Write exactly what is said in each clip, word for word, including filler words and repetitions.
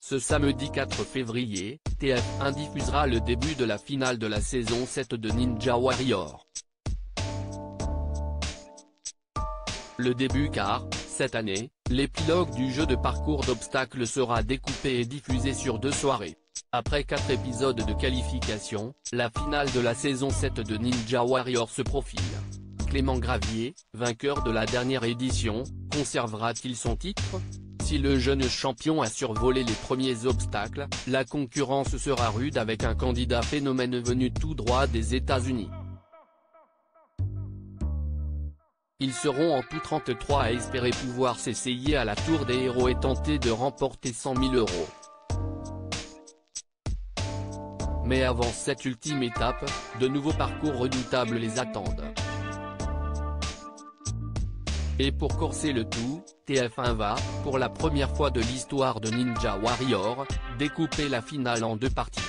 Ce samedi quatre février, T F un diffusera le début de la finale de la saison sept de Ninja Warrior. Le début car, cette année, l'épilogue du jeu de parcours d'obstacles sera découpé et diffusé sur deux soirées. Après quatre épisodes de qualification, la finale de la saison sept de Ninja Warrior se profile. Clément Gravier, vainqueur de la dernière édition, conservera-t-il son titre ? Si le jeune champion a survolé les premiers obstacles, la concurrence sera rude avec un candidat phénomène venu tout droit des États-Unis. Ils seront en tout trente-trois à espérer pouvoir s'essayer à la Tour des Héros et tenter de remporter cent mille euros. Mais avant cette ultime étape, de nouveaux parcours redoutables les attendent. Et pour corser le tout, T F un va, pour la première fois de l'histoire de Ninja Warrior, découper la finale en deux parties.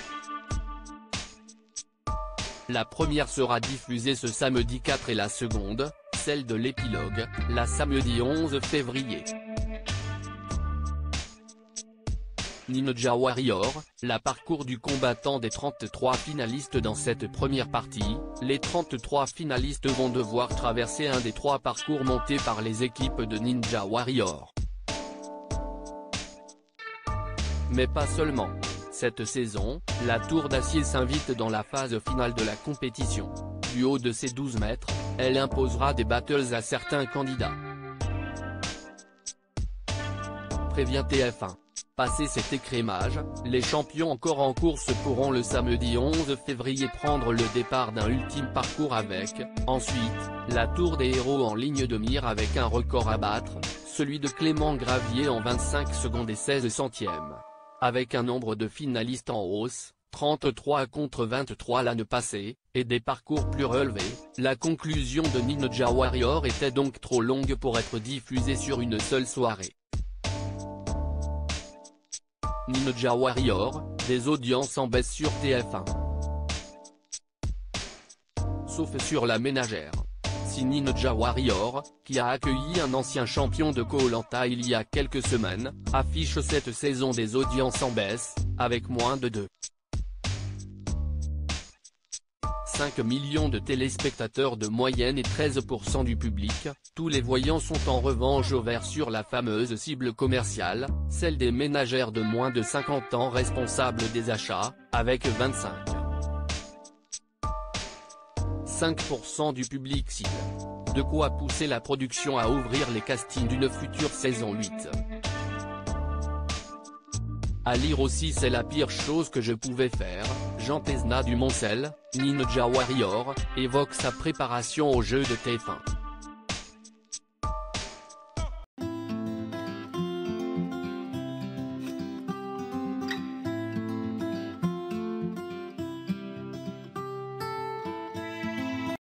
La première sera diffusée ce samedi quatre et la seconde, celle de l'épilogue, la samedi onze février. Ninja Warrior, la parcours du combattant des trente-trois finalistes. Dans cette première partie, les trente-trois finalistes vont devoir traverser un des trois parcours montés par les équipes de Ninja Warrior. Mais pas seulement. Cette saison, la Tour d'Acier s'invite dans la phase finale de la compétition. Du haut de ses douze mètres, elle imposera des battles à certains candidats. Prévient T F un. Passé cet écrémage, les champions encore en course pourront le samedi onze février prendre le départ d'un ultime parcours avec, ensuite, la Tour des Héros en ligne de mire avec un record à battre, celui de Clément Gravier en vingt-cinq secondes et seize centièmes. Avec un nombre de finalistes en hausse, trente-trois contre vingt-trois l'année passée, et des parcours plus relevés, la conclusion de Ninja Warrior était donc trop longue pour être diffusée sur une seule soirée. Ninja Warrior, des audiences en baisse sur T F un. Sauf sur La Ménagère. Si Ninja Warrior, qui a accueilli un ancien champion de Koh Lanta il y a quelques semaines, affiche cette saison des audiences en baisse, avec moins de deux virgule cinq millions de téléspectateurs de moyenne et treize pour cent du public, tous les voyants sont en revanche au vert sur la fameuse cible commerciale, celle des ménagères de moins de cinquante ans responsables des achats, avec vingt-cinq virgule cinq pour cent du public cible. De quoi pousser la production à ouvrir les castings d'une future saison huit. À lire aussi C'est la pire chose que je pouvais faire, Jean Tesna du Moncel, Ninja Warrior, évoque sa préparation au jeu de T F un.